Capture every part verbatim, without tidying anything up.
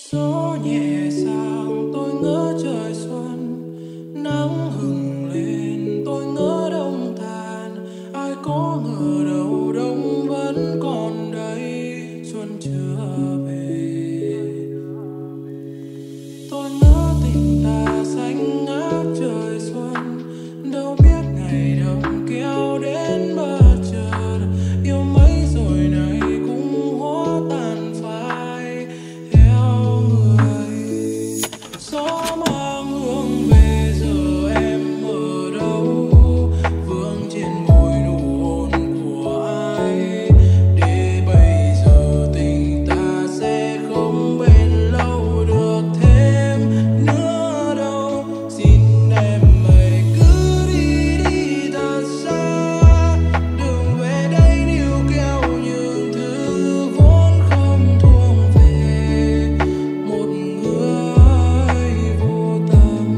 Gió nhẹ sang tôi ngỡ trời xuân, nắng hừng lên tôi ngỡ đông tàn. Ai có ngờ đâu đông vẫn còn đây, xuân chưa về. Tôi ngỡ tình ta xanh ngát trời xuân, đâu biết ngày đông kéo đến bất chợt. Yêu mấy rồi này cũng hóa tàn phai theo người. Gió mang hương về giờ em ở đâu, vương trên môi nụ hôn của ai. Để bây giờ tình ta sẽ không bền lâu được thêm nữa đâu. Xin em hãy cứ đi đi thật xa, đừng về đây níu kéo những thứ vốn không thuộc về một người vô tâm.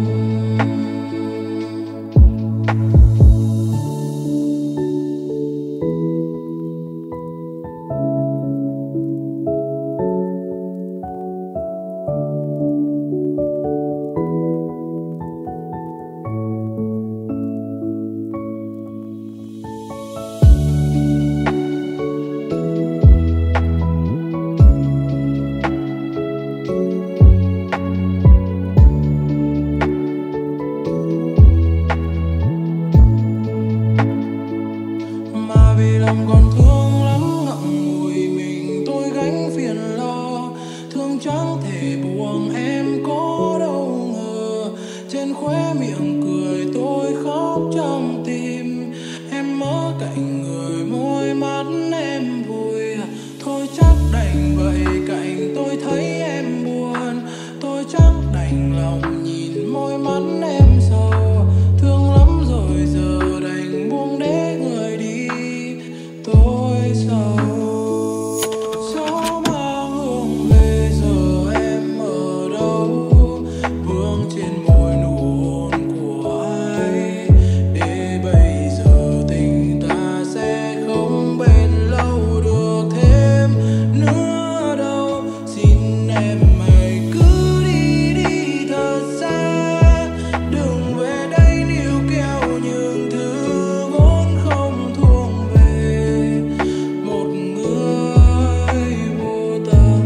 Mà vì lòng còn thương lắm ngậm ngùi mình tôi gánh phiền lo. Thương chẳng thể buông em có đâu ngờ, trên khóe miệng cười tôi khóc trong tim. Em ở cạnh người môi mắt em vui, thôi chắc đành vậy cạnh tôi thấy em buồn. Tôi chắc đành lòng nhìn môi mắt em sầu. Thương lắm rồi giờ đành buông để người đi, tôi sầu. Gió mang hương về giờ em ở đâu, vương trên môi nụ hôn của ai. Để bây giờ tình ta sẽ không bền lâu được thêm nữa đâu. Xin em hãy cứ đi đi thật xa, đừng về đây níu kéo những thứ vốn không thuộc về một người vô tâm.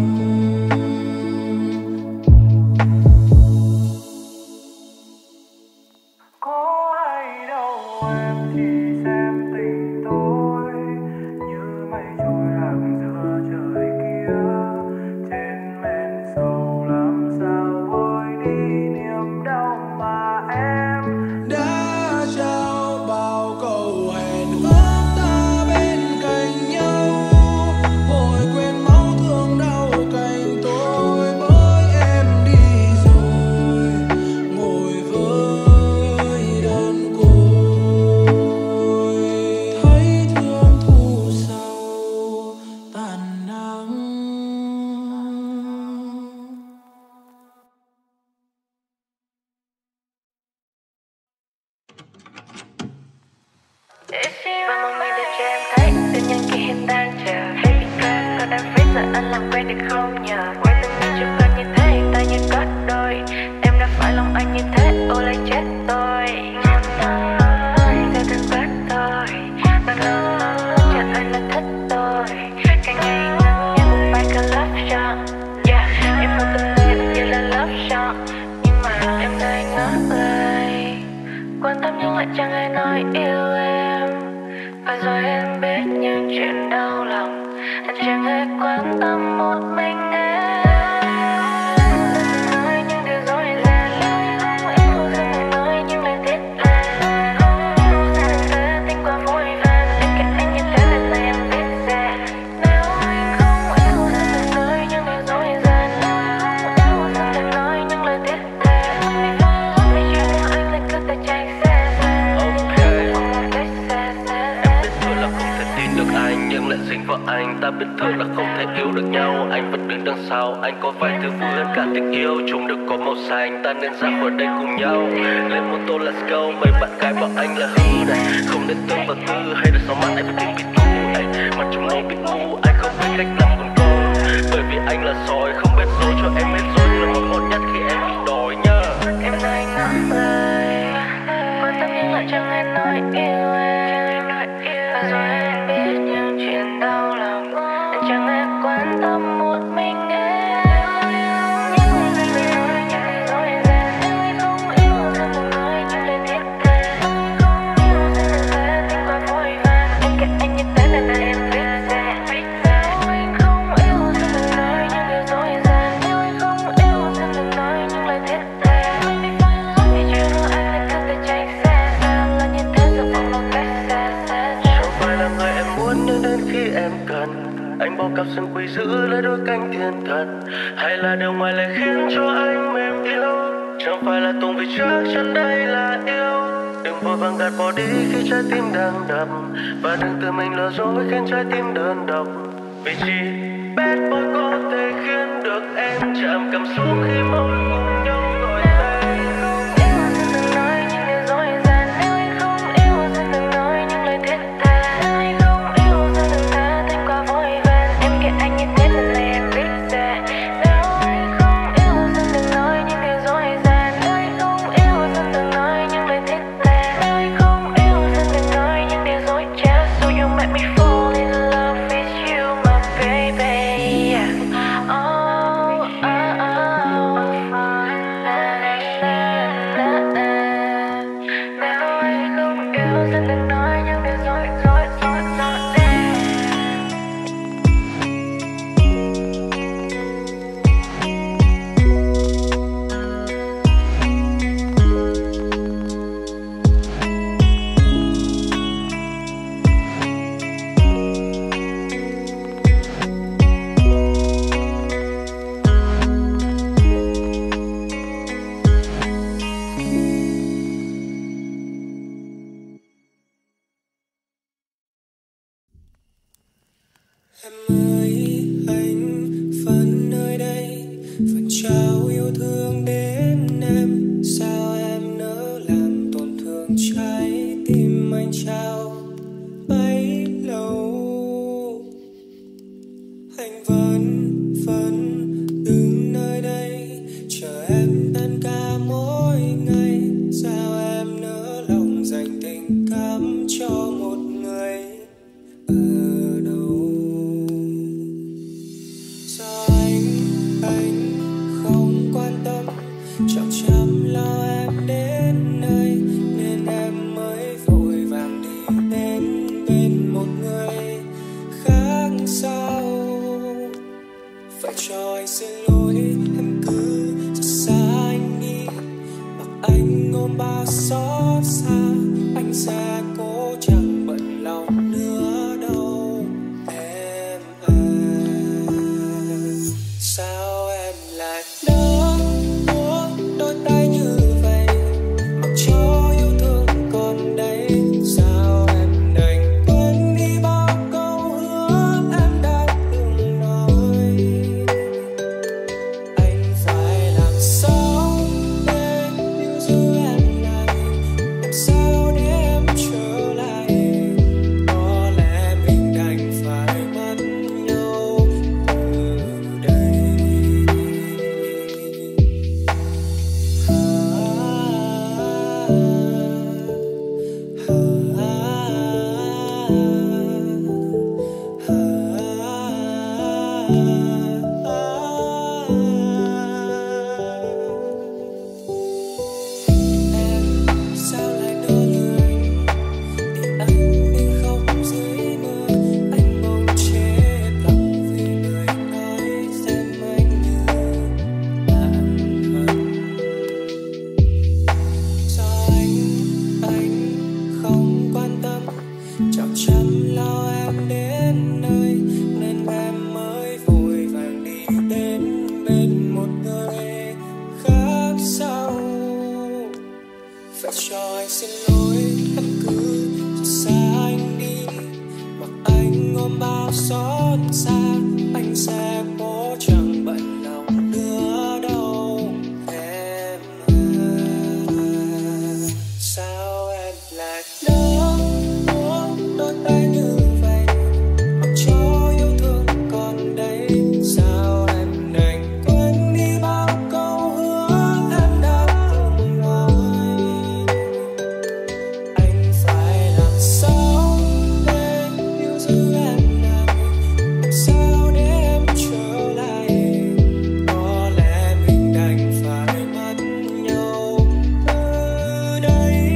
Có ai đâu em chỉ xem tình tôi như mây trôi lặng giữa trời kia. Trên men sầu làm sao vơi đi niềm đau mà em đã trao. Bao câu hẹn ước ta bên cạnh nhau, vội quên máu thương đau cạnh tôi bởi em đi rồi. Ngồi với đơn côi, thấy thương thu sầu tàn nắng. Và một ngày đẹp cho em thấy tự nhiên khi em đang chờ. Baby girl, con đang free giờ anh làm quen được không nhờ. Quay từng ngày chụp con như thế, ta như có đôi. Em đã phải lòng anh như thế, ô lại chết tôi. Sẽ từng bắt tôi, và ngờ cho anh là thích tôi. Càng ngày ngắn như một bài ca love song. Yeah, em không từng nghĩ như là love song, nhưng mà em đây ngỡ lời. Quan tâm nhưng lại chẳng ai nói yêu em. Và rồi em biết những chuyện đau lòng, anh chẳng hề quan tâm một mình em. Nói những điều dối gian, em không dám hề nói những lời thiết tha. Sao đừng thế tình quá vội vàng, em cạnh anh như thế lần này em biết ra. Nếu anh không yêu sao đừng nói những điều dối gian, em không dám hề nói những lời thiết tha. Vì chuyện của anh lại cứ tay chạy xa xa. Không một cách xa xa. Em biết thôi là không thể tin được anh, nhưng lại dính vào anh. Ta biết thương là không thể yêu được nhau, anh vẫn đứng đằng sau. Anh có vài thứ vui hơn cả tình yêu, chúng được có màu xanh. Ta nên ra khỏi đây cùng nhau, lên mô tô let's go. Mấy bạn gái bảo anh là hư này, không nên tương vào tư. Hay là sau mắt anh vẫn tìm bị thu này, mặt chúng nó bị ngu. Anh không biết cách làm con con, bởi vì anh là sói, không biết dối cho em hết rồi. cặp sừng quý giữ lấy đôi cánh thiên thần, hay là điều ngoài lại khiến cho anh mềm yếu? Chẳng phải là tung vì chắc chắn đây là yêu. Đừng vội vàng gạt bỏ đi khi trái tim đang đập, và đừng tự mình lừa dối khiến trái tim đơn độc. Vì chỉ bad boy có thể khiến được em chạm cảm xúc khi môi cùng nhau gọi tên. Yêu xin đừng nói những điều dối gian, nếu anh không yêu xin đừng nói những lời thiết tha. Nếu anh không yêu xin đừng tha thêm qua vội vàng. Em ghét anh như thế nên lời em biết ra. Nếu anh không yêu xin đừng nói những điều dối gian, nếu anh không yêu xin đừng nói những lời thiết tha. Nếu anh không yêu xin đừng nói những điều dối trá. So you make me fall in love with you, my baby. Oh, oh, oh. Nếu anh không yêu xin đừng nói những điều dối dối dối dối Em ơi, anh vẫn nơi đây, vẫn trao yêu thương đến em. Sao em nỡ làm tổn thương trái tim anh trao bấy lâu? Anh vẫn vẫn đứng nơi đây chờ em tan ca mỗi ngày. Sao em nỡ lòng dành tình cảm cho một người ở đâu? Sao anh anh không quan tâm, chẳng chăm lo em đến nơi, nên em mới vội vàng đi đến bên một người khác sao? Vậy cho anh xin lỗi, em cứ xa anh đi, mặc anh ôm bao xót xa. Anh sẽ cố chẳng bận lòng nữa đâu em à. Sao em lại nỡ buông đôi tay như vậy, mặc cho yêu thương còn đây? Sao em đành quên đi bao câu hứa em đã từng nói? Anh phải làm sao để níu giữ em lại, làm sao để em trở lại? Có lẽ mình đành phải mất nhau từ đây. Em sao lại nỡ lời anh, để anh đi khóc dưới mưa. Anh bỗng chết lòng vì người nói xem anh như bạn thân. Sao anh anh không quan tâm, chẳng chăm lo em đến nơi, nên em mới vội vàng đi đến bên một người khác sao? Phải cho anh xin lỗi, em cứ xa anh đi, mặc anh ôm bao xót xa. Anh sẽ cố chẳng bận lòng nữa đâu em à. Sao em lại nỡ buông đôi tay như vậy, mặc cho yêu thương còn đây? Sao em đành quên đi bao câu hứa em đã từng nói? Anh phải làm sao để níu giữ em lại, làm sao để em trở lại? Có lẽ mình đành phải mất nhau từ đây.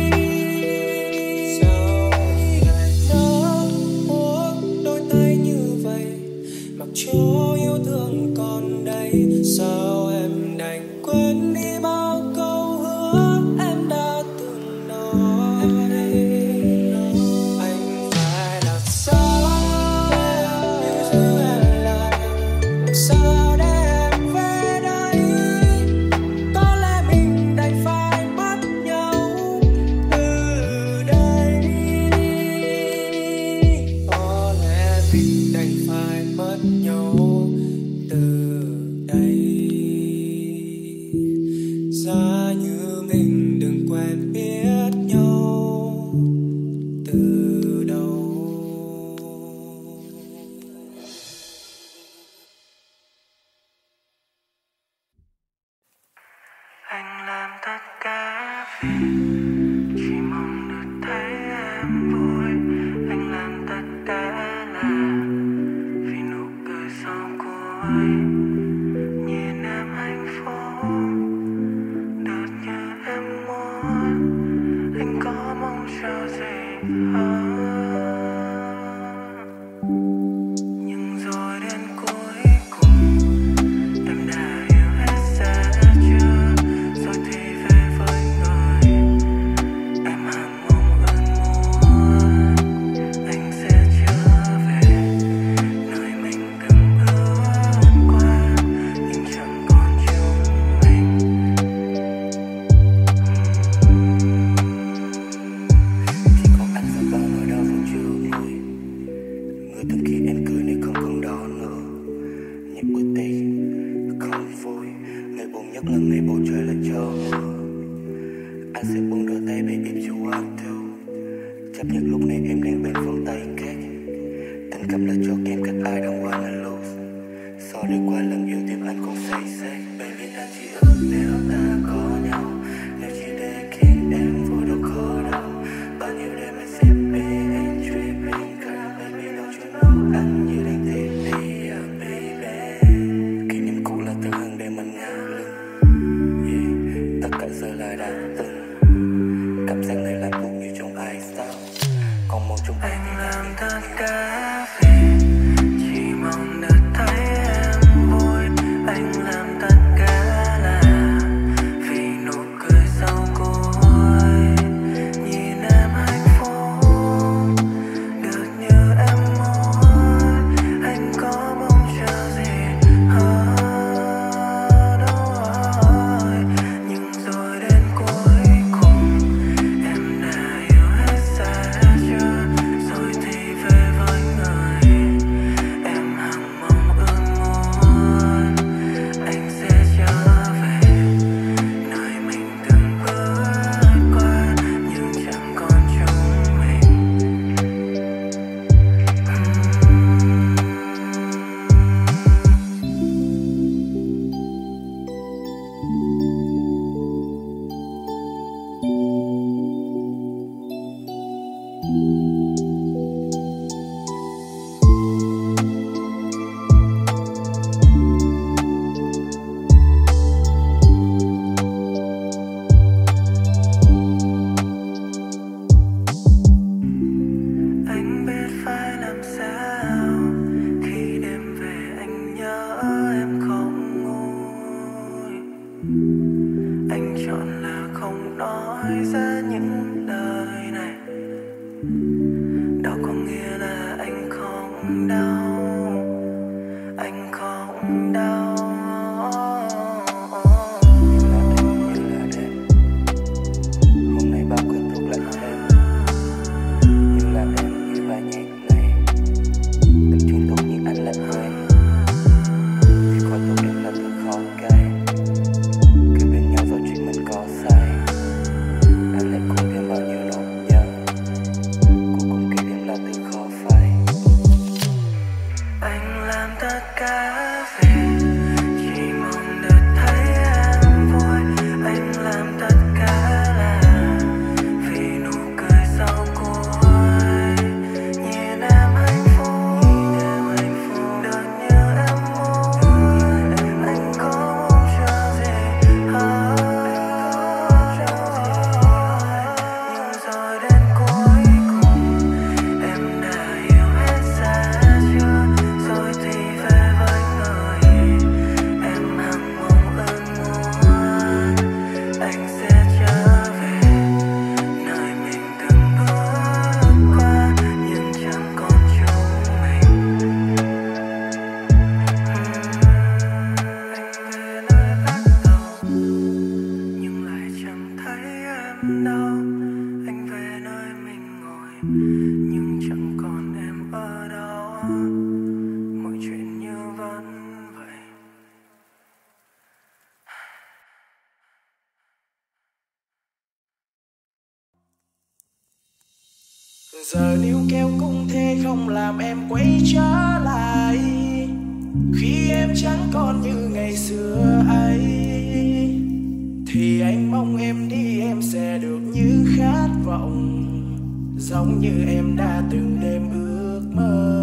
Sao em lại nỡ buông đôi tay như vậy, mặc cho yêu thương còn đây? Sao em đành quên đi bao câu hứa em đã từng nói? Anh phải làm sao để níu giữ em Chỉ mong được thấy em vui. Anh làm tất cả là vì nụ cười sau cuối. Nhìn em hạnh phúc được như em muốn. Anh có mong chờ gì hơn. Nhưng rồi đến cuối cùng em đã hiểu hết ra chưa. Rồi thì về với người em hằng mong ước muốn. Anh sẽ trở về nơi mình từng bước qua, nhưng chẳng còn chúng mình. Chỉ có anh và bao nỗi đau vẫn chưa nguôi. Người từng khi em cười nay không còn đó nữa. Những bữa tiệc không vui, ngày buồn nhất là ngày bầu trời lại cho mưa. Anh sẽ buông đôi tay baby if you want to. Chấp nhận lúc này em đang bên phương Tây khác. Tình cảm là cho game cách ai don't wanna lose. Sorry qua lần yêu tim anh còn say xét. Baby anh chỉ ước nếu ta có nhau, nếu chỉ để khiến em vui đâu khó đâu. Bao nhiêu đêm anh sipping and tripping, girl baby don't you know anh như đang tìm đi à baby. Kỷ niệm cũ là thứ hơn để mình ngả lưng. Yeah, tất cả giờ là đã từng. Cảm giác này là buồn như trong ai sao. Còn mong chúng ta thì làm tất cả vì chỉ mong được thấy em vui. Anh làm tất cả là vì nụ cười sau cuối. Nhìn em hạnh phúc được như em muốn. Anh có mong chờ gì hơn đâu rồi. Nhưng rồi đến cuối cùng em đã hiểu hết ra chưa. Rồi thì về với người em hằng mong ước muốn. Anh sẽ trở về nơi mình từng bước qua, nhưng chẳng còn chúng mình. Anh biết phải làm sao khi đêm về anh nhớ em không nguôi. Anh chọn là không nói ra những lời này. Đâu có nghĩa là anh không đau. Anh không đau. Như là đêm, hôm nay bao cơn thuốc lại thêm. Nhưng là em như bài nhạc này, từng chuyên tục như anh là quen. Thì khỏi tôi em là thứ khó cay. Cứ bên nhau rồi chuyện mình có sai. Anh lại cuốn thêm bao nhiêu nỗi nhớ. Cuối cùng kỷ niệm là thứ khó phai. Anh làm tất cả vì chỉ mong được thấy em vui. Anh làm tất cả là vì nụ cười sau cuối. Nhìn em hạnh phúc được như em muốn. Anh có mong chờ gì hơn. Nhưng rồi đến cuối cùng em đã hiểu hết ra chưa. Rồi thì về với người em hằng mong ước muốn. Anh sẽ trở về nơi mình từng bước qua, nhưng chẳng còn chúng mình. Anh về nơi bắt đầu nhưng lại chẳng thấy em đâu. Anh về nơi mình ngồi nhưng chẳng còn em ở đó. Mọi chuyện như vẫn vậy. Giờ níu kéo cũng thế không làm em quay trở lại. Khi em chẳng còn như ngày xưa ấy, thì anh mong em đi em sẽ giống như em đã từng đêm ước mơ.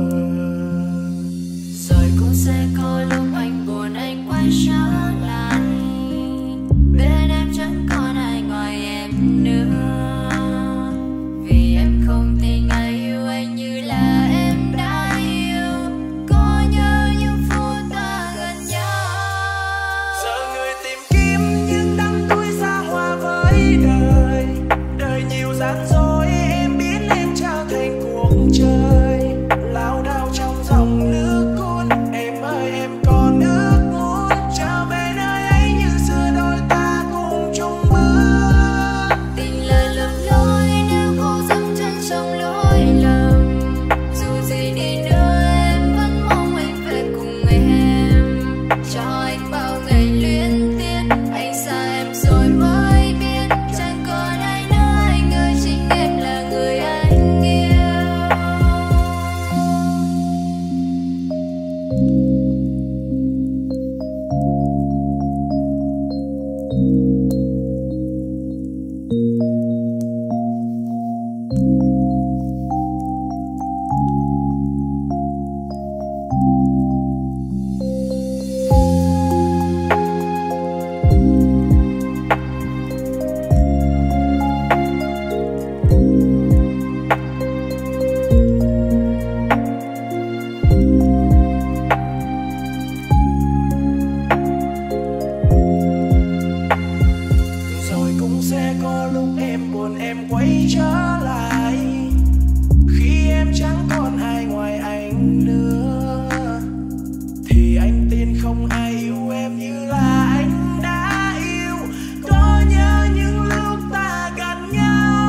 Rồi cũng sẽ có lúc anh buồn anh quay trở lại, bên em chẳng còn ai ngoài em nữa. Vì em không tin ai yêu anh như là em đã yêu. Có nhớ những phút ta gần nhau. Giờ người tìm kiếm những đắm đuối xa hoa với đời. Đời nhiều gian dối em biến em trở thành cuộc chơi. Lao đao trong dòng nước cuốn. Em ơi em còn ước muốn trở về nơi ấy như xưa đôi ta cùng chung bước. Tình là lầm lỗi nếu cô dẫm chân trong lỗi lầm. Dù gì đi nữa em vẫn mong anh về cùng em. Cho anh bao ngày luyến tiếc, anh xa em rồi mới biết chẳng còn ai nữa anh ơi, chính em là người anh yêu. Rồi cũng sẽ có lúc em buồn em quay trở lại, khi em chẳng còn ai ngoài anh nữa. Thì anh tin không ai yêu em như là anh đã yêu. Có nhớ những lúc ta gần nhau.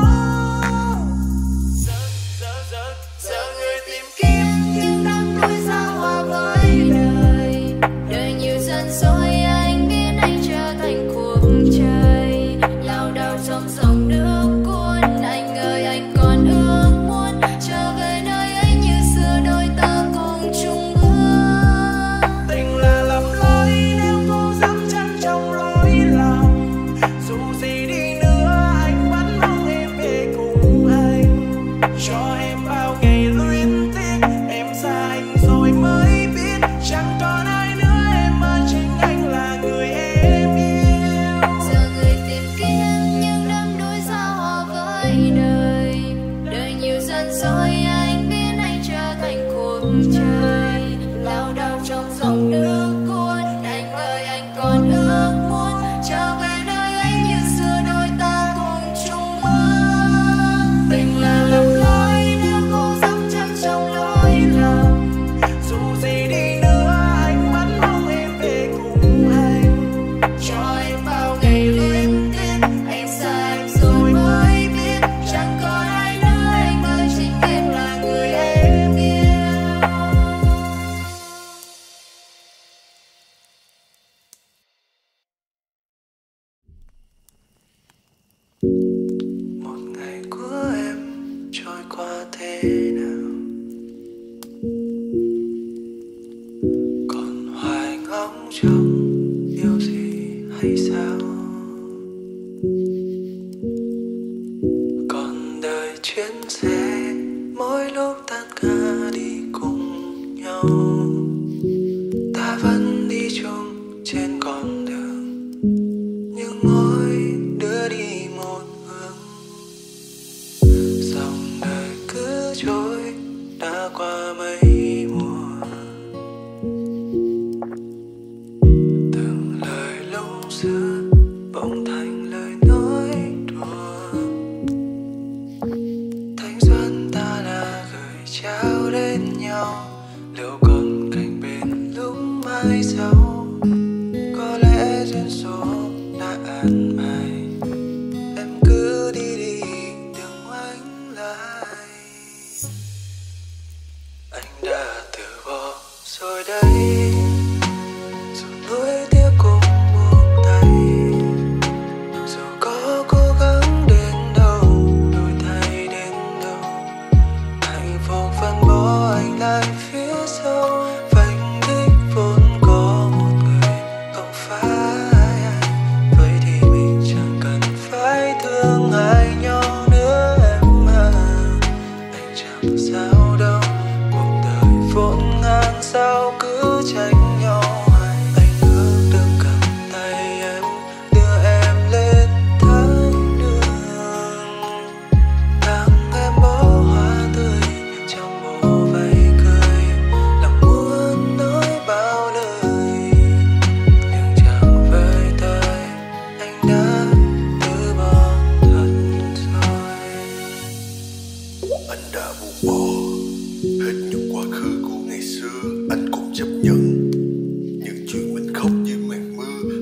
Giờ, giờ, giờ, giờ người tìm kiếm Nhưng đắm đuối xa hoa với đời. Đời nhiều gian dối anh biến anh trở thành cuộc chơi. Lao đao trong dòng nước cuốn. Anh ơi anh còn ước muốn trở về nơi ấy như xưa đôi ta cùng chung bước. tình là lầm lỗi nếu cô dẫm chân trong lỗi lầm. Dù gì đi nữa anh vẫn mong em về cùng anh. Cho em bao ngày luyến tiếc, em xa anh rồi mới biết chẳng còn ai nữa em ơi, chính anh là người em yêu. Giờ người tìm kiếm nhưng đắm đuối xa hoa với đời. Đời nhiều gian dối anh biến anh trở thành cuộc chơi. Lao đao trong dòng nước cuốn. Anh ơi anh còn ước muốn trở về nơi ấy như xưa đôi ta cùng chung bước. Tình là lầm lỗi nếu cô dẫm chân trong lỗi lầm. Dù gì đi nữa anh vẫn mong em về cùng anh. Cho em bao ngày luyến tiếc, Em xa em rồi mới biết chẳng còn ai nữa anh ơi, chính em là người em yêu. Một ngày của em trôi qua thế nào, còn hoài ngóng trông yêu gì hay sao? Còn đời chuyến xe mỗi lúc tất cả đi cùng nhau, ta vẫn đi chung trên con đường nhưng mỗi đứa đi một hướng. Dòng đời cứ trôi đã qua mấy mùa, từng lời lúc xưa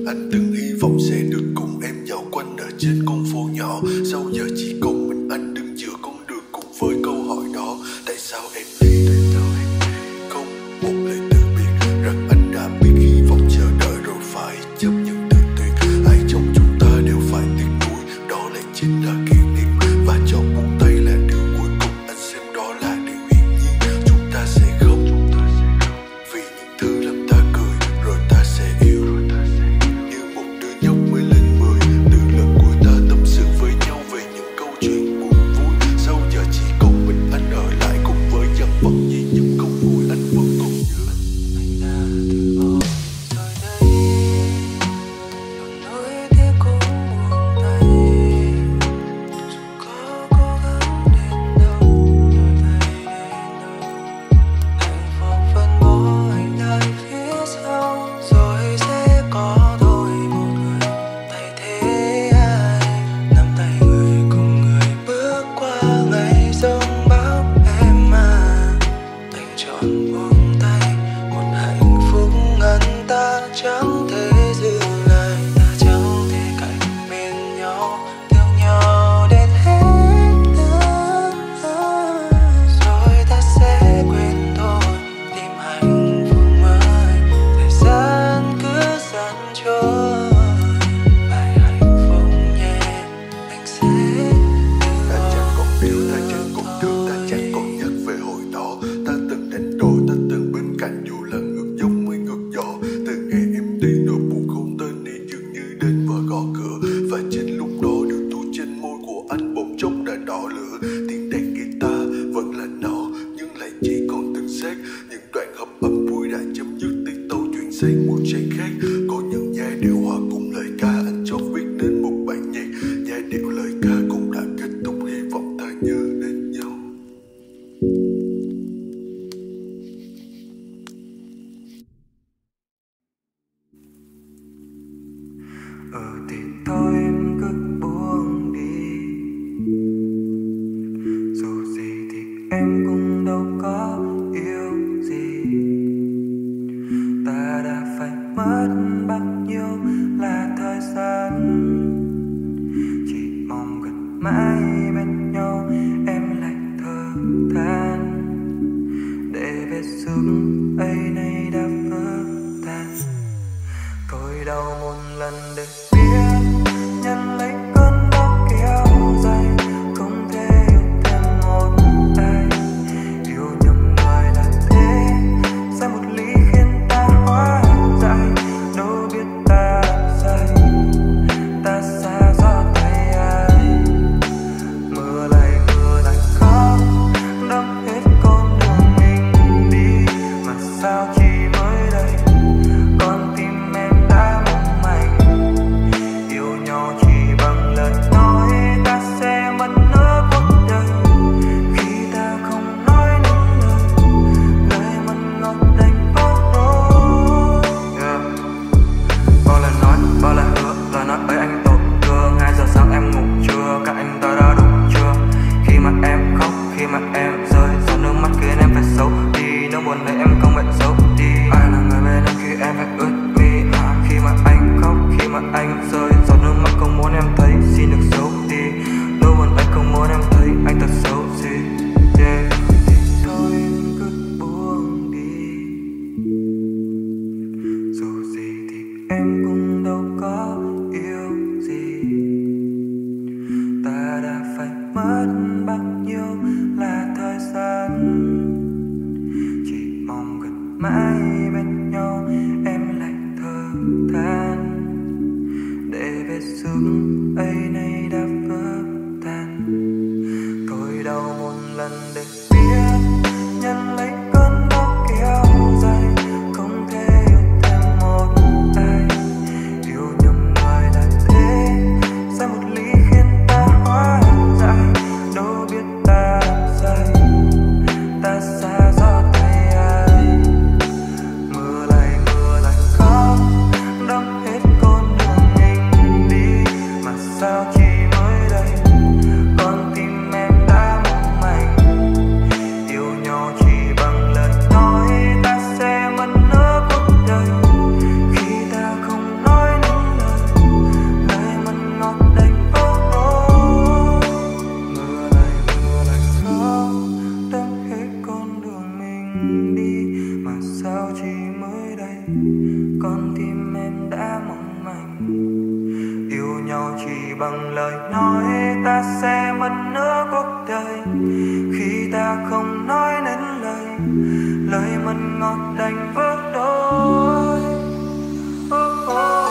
Anh từng hy vọng sẽ được cùng em dạo quanh ở trên con phố nhỏ. Sau giờ chỉ còn mình anh đứng giữa con đường cùng với câu hỏi đó. Tại sao em đi? Tại sao em đi? Không một lời từ biệt, rằng anh đã biết hy vọng chờ đợi rồi phải chấp nhận từ tuyệt. Ai trong chúng ta đều phải tiếc nuối, đó lại chính là kỷ niệm. Và chọn buông tay là điều cuối cùng, anh xem đó là điều hiển nhiên. Chúng ta sẽ không, chúng ta sẽ không vì những thứ làm ta cười, rồi ta sẽ yêu. Như một đứa nhóc mới lên mười, từ lần cuối ta tâm sự với nhau về những câu chuyện buồn vui. Sau giờ chỉ còn mình anh ở lại cùng với dằn vặt vì những câu vui anh vẫn còn nhớ. Anh đã từ bỏ rồi đây, lòng nỗi tiếc cũng buông tay. Dù có cố gắng đến đâu, đổi thay đến đâu, hạnh phúc vẫn bỏ anh lại phía sau. Rồi sẽ có đôi một người thay thế ai, nắm tay người cùng người bước qua ngày giông bão. Em à, đành chọn buông tay, một hạnh phúc ngăn ta chẳng thể dừng lại. Ta chẳng thể cạnh bên nhau, thương nhau đến hết nữa. Rồi ta sẽ quên thôi, tìm hạnh phúc mới. Thời gian cứ dần trôi, bài hạnh phúc nhẹ anh sẽ Ta chẳng còn yêu, ta chẳng còn thương, ta chẳng còn nhắc về hồi đó. Ta từng đánh đổi, ta từng bên cạnh dù là ngược giông mới ngược gió. Từ ngày em đi nỗi buồn không tên đi dường như đến và gõ cửa. Và trên lúc đó điều tu trên môi của anh bỗng chốc đã đỏ lửa. Tiếng đàn guitar vẫn là nó nhưng lại chỉ còn từng xét. Những đoạn hợp âm vui đã chấm dứt, tiết tấu chuyển sang một trang khác. Có những giai điệu hòa cùng lời ca anh chót viết nên một bản nhạc. Giai điệu lời ca cũng đã kết thúc, hy vọng ta nhớ đến nhau. Ừ thì thôi em cứ buông đi, dù gì thì em cũng đâu có yêu gì. Ta đã phải mất bao nhiêu là thời gian, chỉ mong gần mãi bên nhau em lại thở than. Để vết sương ấy nay đã vỡ tan, tôi đau một lần để biết nhận lấy cơn đau kéo dài. Không thể yêu thêm một ai, yêu nhầm người là thế. Sai một ly khiến ta hóa dại, đâu biết ta sai, ta xa gió tay ai. Mưa lại mưa lại khóc, đâm hết con đường mình đi. Mà sao chỉ mới đây con tim em đã mong manh. Yêu nhau chỉ bằng lời nói, ta sẽ mất nửa cuộc đời. Khi ta không nói nên lời, lời mặn ngọt đành bớt đôi. Yeah. Bao lời nói, bao lời hứa, lời nói ấy anh tổn thương. Hai giờ sáng em ngủ chưa, các anh ta đã đủ chưa? Khi mà em khóc, khi mà em rơi, giọt nước mắt khiến em phải xấu đi. Nỗi buồn này em không phải giấu đi. Ai là người bên em khi em phải ướt mi? À, khi mà anh khóc, khi mà anh rơi, giọt nước mắt không muốn em thấy, xin được giấu đi. Nỗi buồn ấy không muốn em thấy, anh thật xấu gì. Yeah. Thì thôi em cứ buông đi, dù gì thì em cũng đâu có yêu gì. Ta đã phải mất bao nhiêu là thời gian, chỉ mong gần mãi bên nhau em lại thở than. Để vết sương ấy nay đã vỡ tan, tôi đau một lần để biết nhận lấy cơn đau kéo dài. Không thể yêu thêm một ai, bằng lời nói ta sẽ mất nửa cuộc đời. Khi ta không nói nên lời, lời mặn ngọt đành vỡ đôi. Oh, oh.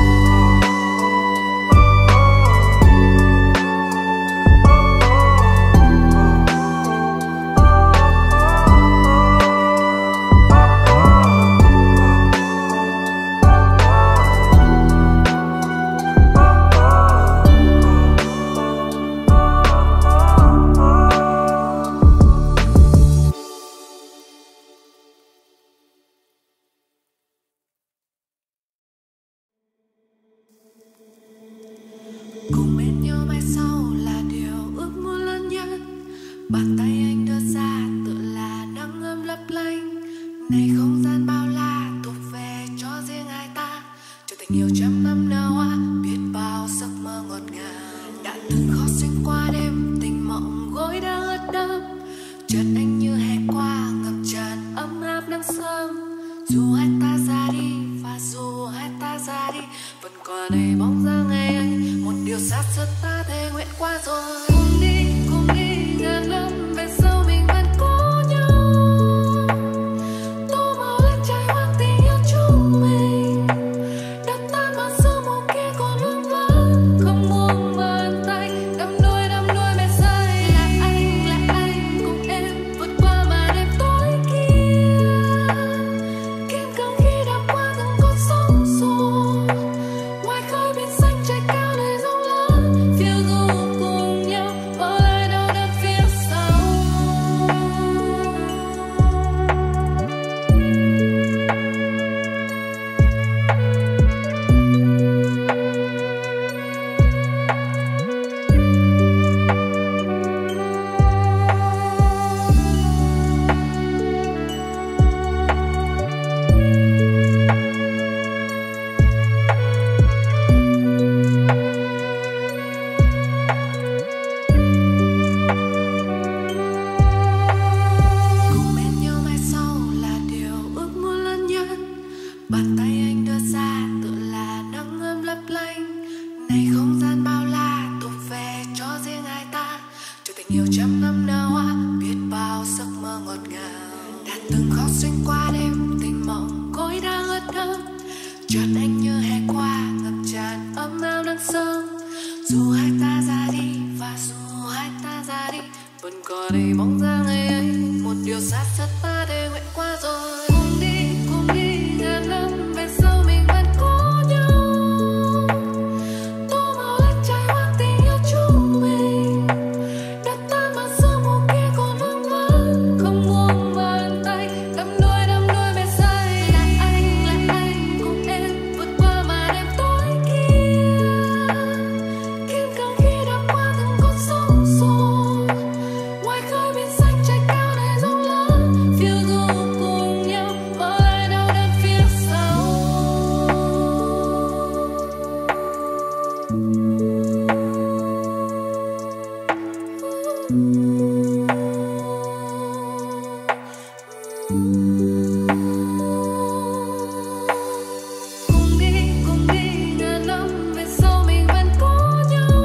Cùng bên nhau mai sau là điều ước muốn lớn nhất. Bàn tay anh đưa ra tựa là nắng ấm lấp lánh. Này không gian bao la thuộc về cho riêng hai ta. Cho tình yêu trăm năm nở hoa, biết bao giấc mơ ngọt ngào. Đã từng khó xuyên qua đêm, tình mộng gối đã ướt đẫm. Chợt anh như hè qua, ngập tràn ấm áp nắng sớm. Dù hai ta ra đi và dù hai ta ra đi, vẫn còn đây bóng dáng ngày ấy. Một điều xa xưa ta thề nguyện qua rồi. Cùng đi, cùng đi, ngàn năm về sau mình vẫn có nhau. Tô màu lên trái hoang tình yêu chúng mình. Đập tan màn sương mù kia còn vương vấn. Không buông bàn tay, đắm đuôi đắm đuôi mê say. Là anh, là anh cùng em vượt qua màn đêm tối kia. Kiên cường khi đã qua từng con sóng xô. Ngoài khơi biển xanh trời cao nơi rộng lớn, phiêu du cùng nhau bỏ lại đau đớn phía sau. Cùng bên nhau mai sau là điều ước muốn lớn nhất. Bàn tay anh đưa ra tựa là nắng ấm lấp lánh. Này không gian bao la thuộc về cho riêng hai ta. Cho tình yêu trăm năm nở hoa, biết bao giấc mơ ngọt ngào. Đã từng khó xuyên qua đêm, tình mộng gối đã ướt đẫm. Chợt anh như hè qua, ngập tràn ấm áp nắng sớm. Dù hai ta ra đi và dù hai ta ra đi, vẫn còn đây bóng dáng ngày ấy. Một điều xa xưa ta để nguyện qua rồi. Cùng đi, cùng đi, ngàn năm về sau mình vẫn có nhau. Tô màu lên trái hoang tình yêu chúng mình. Đập tan màn sương mù kia còn vương vấn. Không buông bàn tay, đắm đuôi đắm đuôi mê say. Là anh, là anh cùng em vượt qua màn đêm tối kia. Kiên cường khi đã qua từng con sóng xô. Ngoài khơi biển xanh trời cao nơi rộng lớn, phiêu du cùng nhau bỏ lại đau đớn phía sau. Cùng đi, cùng đi, ngàn năm về sau mình vẫn có nhau.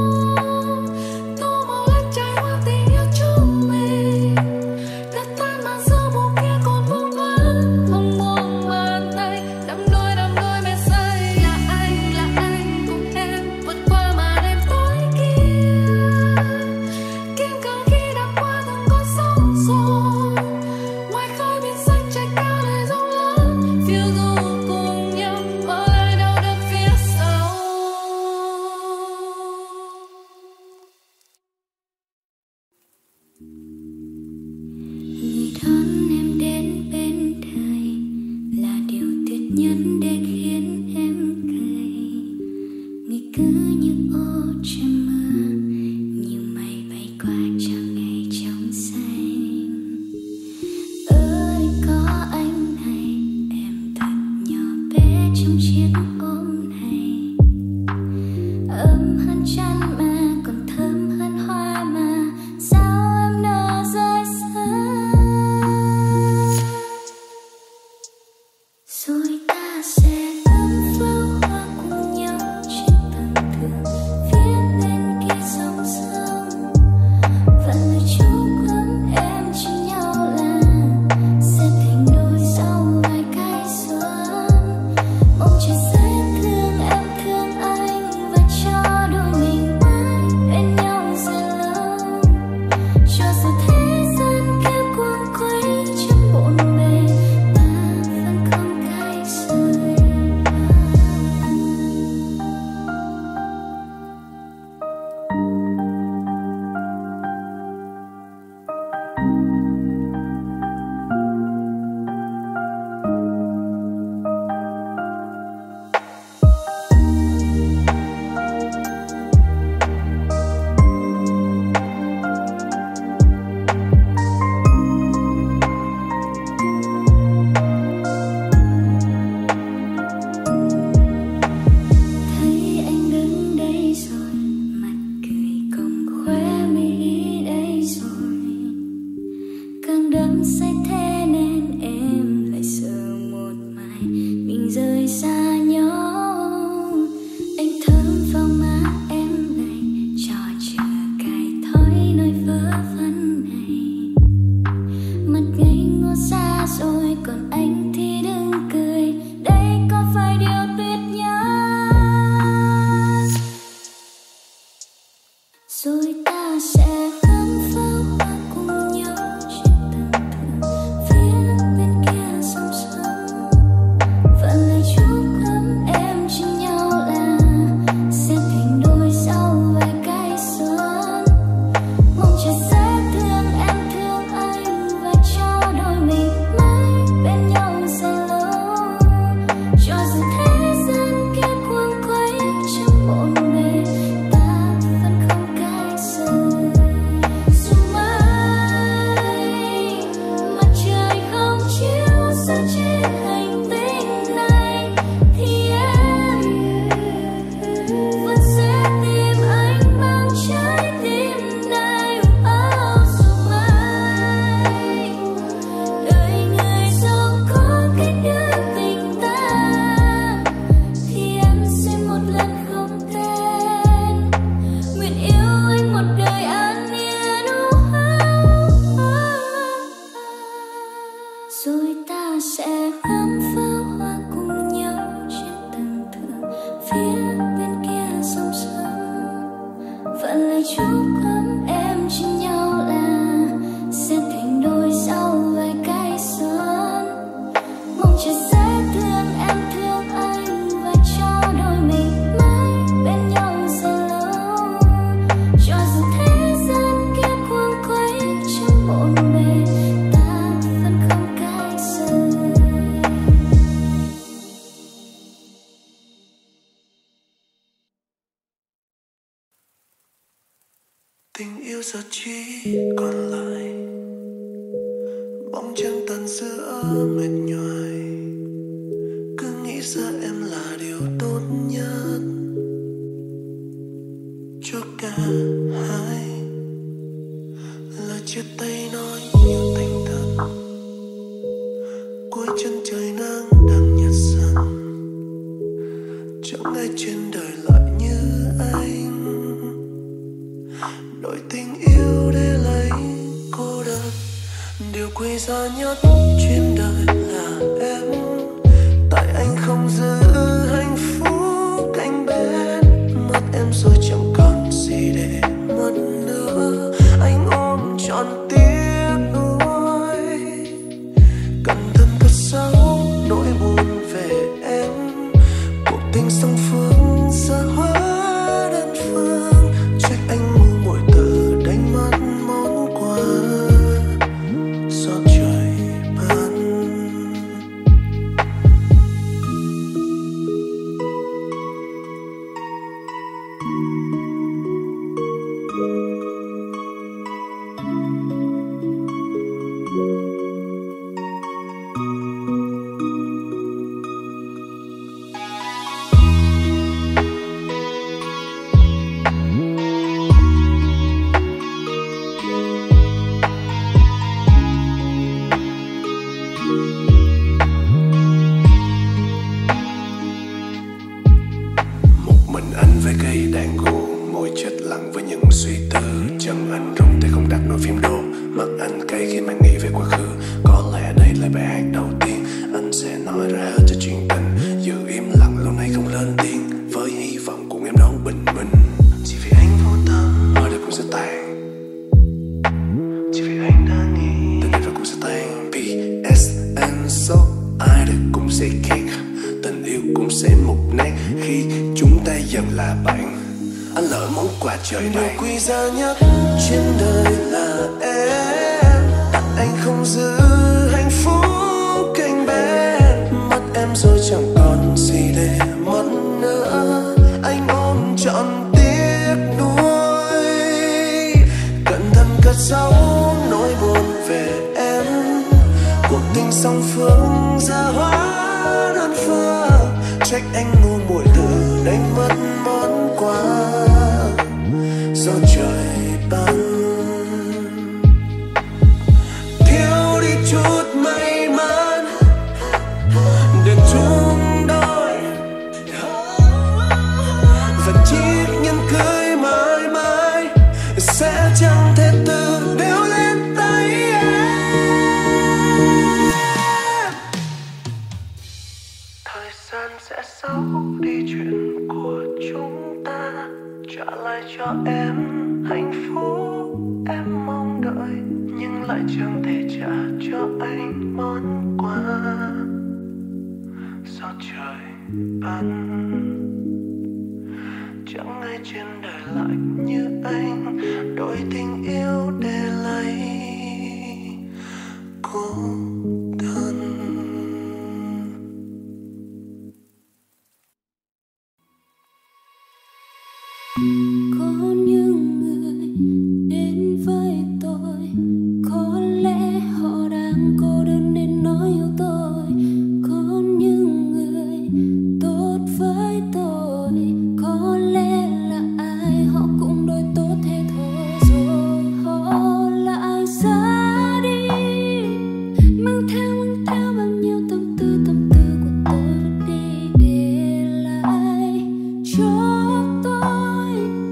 Tô màu lên trái hoang tình yêu chúng mình. Đập tan màn sương mù kia còn vương vấn. Không buông bàn tay, đắm đuôi đắm đuôi mê say. Là anh, là anh cùng em vượt qua màn đêm tối kia. Kiên cường khi đã qua từng con sóng xô. Ngoài khơi biển xanh trời cao nơi rộng lớn, phiêu du cùng nhau bỏ lại đau đớn phía sau. Người đón em đến bên đời là điều tuyệt nhất để khiến em cười. Người cứ như ô trên mưa, như mây bay qua trong ngày trong xanh. Ở đây có anh này, em thật nhỏ bé trong chiếc ôm này. Ấm hơn chăn mà còn thơm hơn hoa mà, sao em nỡ rời xa. Rồi ta sẽ ươm pháo hoa cùng nhau trên tầng thượng tình yêu giờ chỉ còn lại bóng trăng tàn giữa mệt nhoài. Cứ nghĩ ra em là điều tốt nhất cho cả hai. Lời chia tay nói nhiều tình thật, cuối chân trời nắng đang nhạt dần. Chẳng ai trên đời lại như anh, đổi tình yêu để lấy cô đơn. Điều quý giá nhất trên đời là em, tại anh không giữ hạnh phúc cạnh bên. Mất em rồi chẳng còn gì để mất nữa, anh ôm trọn tiếc nuối. Cẩn thận cất giấu nỗi buồn về em, cuộc tình song phương giờ hóa đơn phương. Trách anh ngu muội từ đánh mất món quà do trời ban. Mình anh với cây đàn gù, môi chết lặng với những suy tư. Chân anh rung tay không đặt nổi phím đô, mặt anh cay khi mà nghĩ về quá khứ. Có lẽ đây là bài hát đầu tiên anh sẽ nói ra hết cho chuyện tình. Giữ im lặng lâu nay không lên tiếng, với hy vọng cùng em đón bình minh. Chỉ vì anh vô tâm, mọi điều cũng sẽ tàn. Chỉ vì anh đã nghĩ tình yêu rồi cũng sẽ tan. pê ét and so ai được cũng sẽ khác, tình yêu cũng sẽ mục nát khi chúng ta dần là bạn. Anh lỡ món quà trời này. Điều quý giá nhất trên đời là em, tại anh không giữ hạnh phúc cạnh bên. Mất em rồi chẳng còn gì để mất nữa, anh ôm trọn tiếc nuối. Cẩn thận cất giấu nỗi buồn về em, cuộc tình song phương giờ hóa đơn phương. Trách anh ngu muội từ đánh mất món quà do trời ban. Thiếu đi chút may mắn để chung đôi, và chiếc nhẫn cưới mãi mãi sẽ chẳng thể tự đeo lên tay em. Thời gian sẽ giấu đi chuyện của chúng ta, trả lại cho em hạnh phúc em mong đợi, nhưng lại chẳng thể trả cho anh món quà do trời ban. Chẳng ai trên đời lại như anh, đổi tình yêu để lấy cô đơn. Có những người đến với tôi, có lẽ họ đang cô đơn nên nói yêu tôi. Có những người tốt với tôi, có lẽ là ai họ cũng đối tốt thế thôi. Rồi họ lại ra đi, mang theo mang theo bao nhiêu tâm tư tâm tư của tôi vứt đi, để lại cho tôi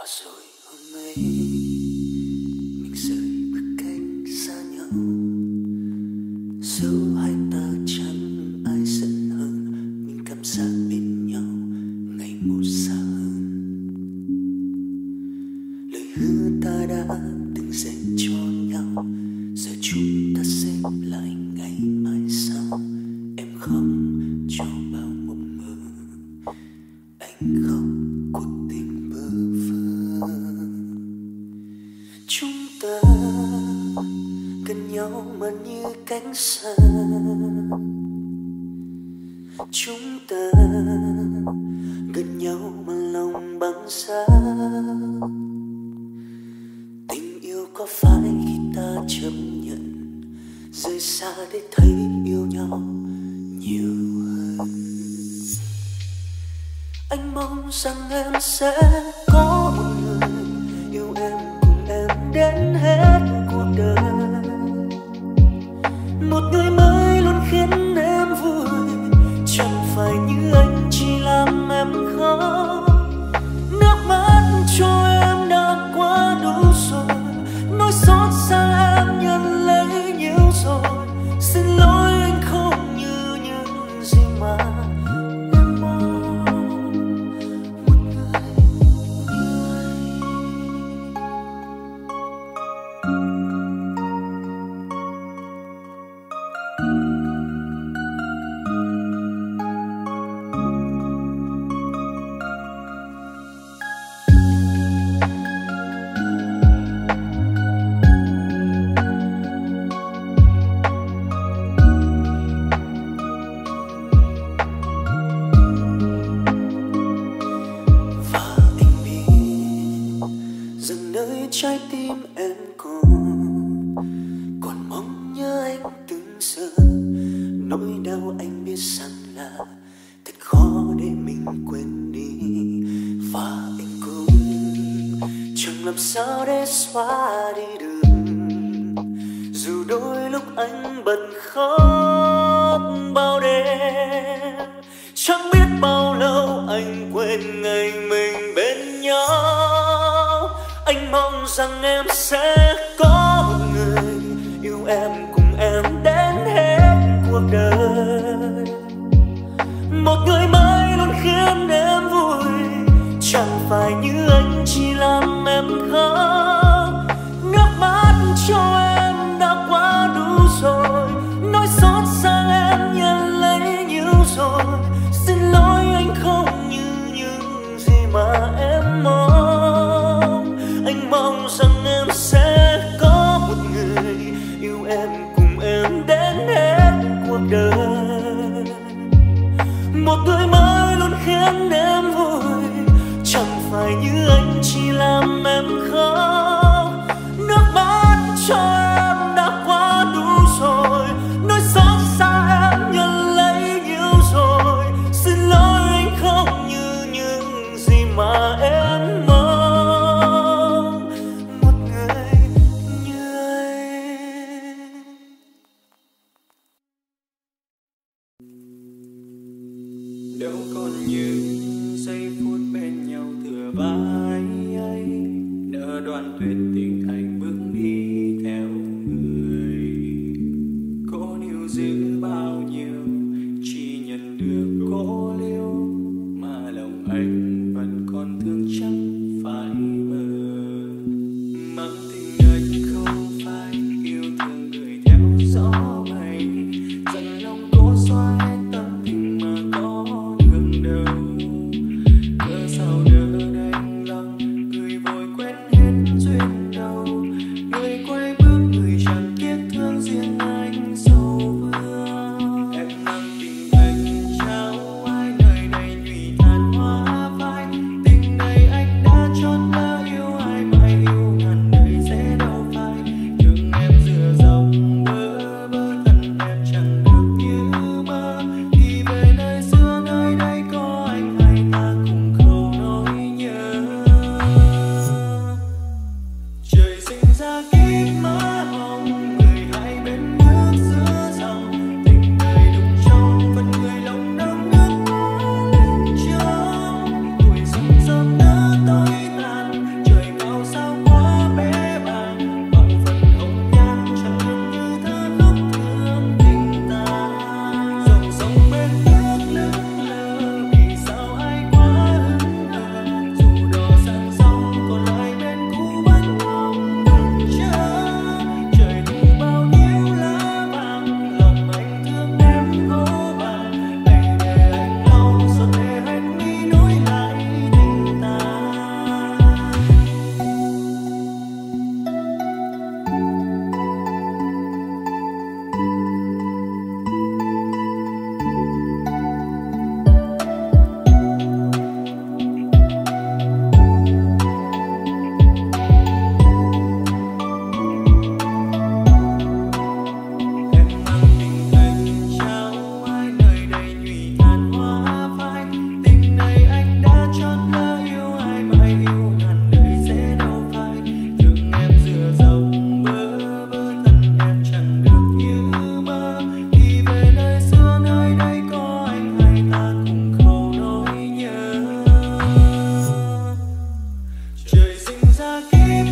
Rồi hôm nay mình rời bước cách xa nhau, dẫu hai ta chẳng ai giận hơn, nhưng cảm giác bên nhau ngày một xa hơn. Lời hứa ta đã từng dành cho nhau, giờ chúng ta xếp lại ngày mai sau. Em khóc cho bao mộng mơ, anh khóc cuộc tình bơ vơ. Chúng ta gần nhau mà như cánh xa, chúng ta gần nhau mà lòng băng giá. Tình yêu có phải khi ta chấp nhận rời xa để thấy yêu nhau nhiều hơn? Anh mong rằng em sẽ có một người yêu em cùng em đến hết cuộc đời, một người mới luôn khiến em vui, chẳng phải như anh chỉ làm em khóc. Nước mắt cho em đã quá đủ rồi, nỗi xót xa em nhận lấy nhiều rồi. Xin lỗi anh không như những gì mà em mong, một người như anh. Trái tim em còn còn mong nhớ anh từng giờ. Nỗi đau anh biết rằng là thật khó để mình quên đi, và anh cũng chẳng làm sao để xóa đi được. Dù đôi lúc anh bật khóc bao đêm, chẳng biết bao lâu anh quên ngày mình bên nhau. Anh mong rằng em sẽ có một người yêu em cùng em đến hết cuộc đời, một người mới luôn khiến em vui, chẳng phải như anh chỉ làm em khóc. Nước mắt cho em đã quá đủ rồi, nỗi xót xa em nhận lấy nhiều rồi. Xin lỗi anh không như những gì mà em mong. Anh mong rằng em sẽ có một người yêu em cùng em đến hết cuộc đời, một người mới luôn khiến em vui, chẳng phải như anh chỉ làm em khóc. Nước mắt cho em đã quá đủ rồi, nỗi xót xa em nhận lấy nhiều rồi. Xin lỗi anh không như những gì mà em mong. Đâu còn những giây phút bên nhau thừa vai ấy, nỡ đoạn tuyệt tình anh bước đi theo người. Cố níu giữ bao nhiêu chỉ nhận được cố liêu, mà lòng anh vẫn còn thương chẳng phải mơ. Mang tình anh không phải yêu thương người theo gió mây, dần lòng cố xóa hết tâm tình mà có đâu. Cớ sao đỡ đành lòng người vội quên hết duyên đầu, người quay bước người chẳng tiếc thương riêng anh sầu vương. Em mang tình anh trao ai nơi đây nhụy than hoa phai, tình này anh đã chót lỡ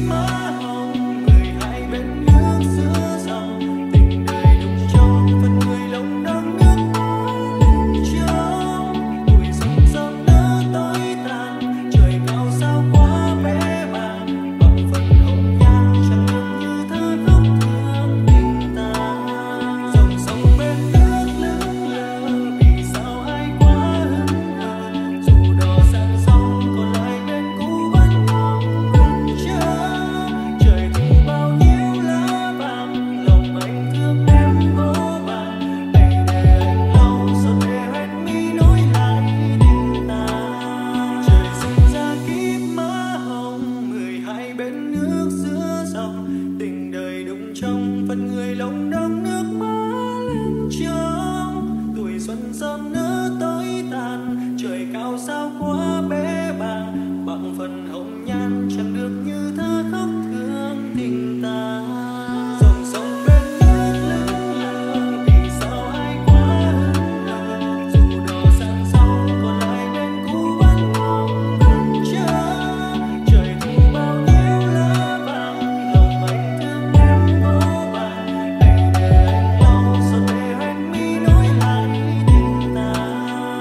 má hồng, người hai bên nước giữa dòng, tình đời đục trong phần người lòng đong nước mắt trong tuổi xuân sớm nỡ tối tàn, trời cao sao quá bé bàng, bằng phần hồng nhan chẳng được như thơ khóc thương tình ta. Dòng sông bên nước lững lờ, vì sao ai quá hững hờ, dù đò sang sông còn lại bên cũ vẫn mong ngừng chờ. Trời thu bao nhiêu lá vàng, lòng anh thương em vô vàn, đầy để anh đau xót để hết mi nối lại tình ta. Trời sinh ra kiếp má hồng, người hai bên nước giữa dòng, tình đời đụng trong phần người lòng đong nước mắt lên trong tuổi xuân sớm nỡ tối tàn, trời cao sao quá bé bàng, bằng phần hồng nhan chẳng được như thơ khóc thương tình ta. Dòng sông bên nước lững lờ, vì sao ai quá hững hờ, dù đò sang sông còn lại bên cũ vẫn mong ngừng chờ. Trời thu bao nhiêu lá vàng, lòng anh thương em vô vàn, đầy để anh đau xót để hết mi nối lại tình ta.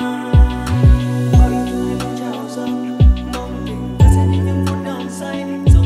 Bao yêu thương luôn trao dâng, mong tình ta sẽ những phút đau say.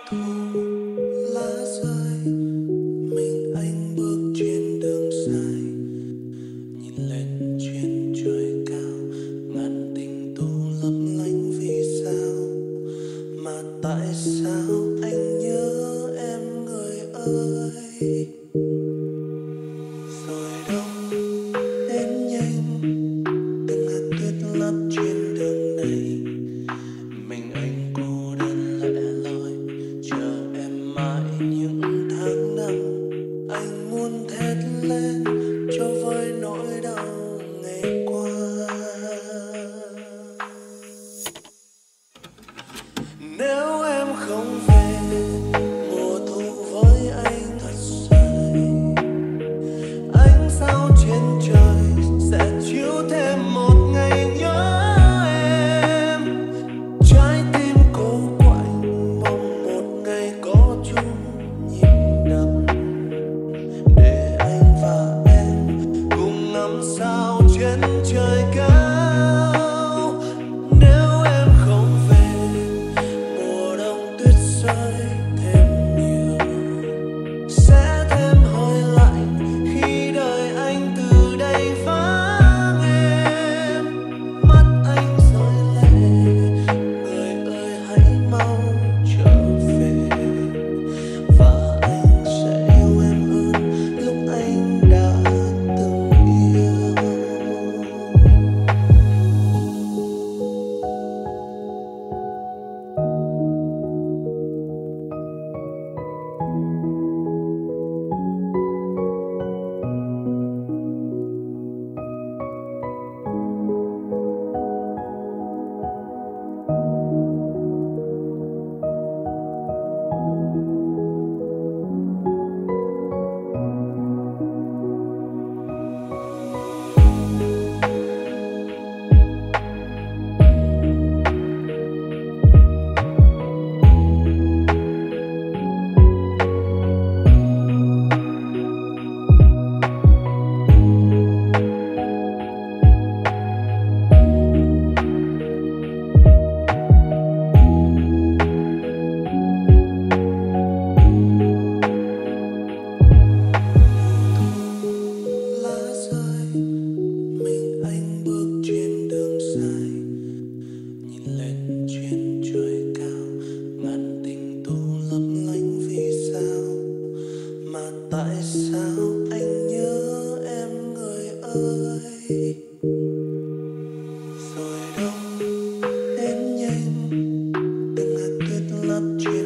Rồi đông đến nhanh từng hạt tuyết lấp trên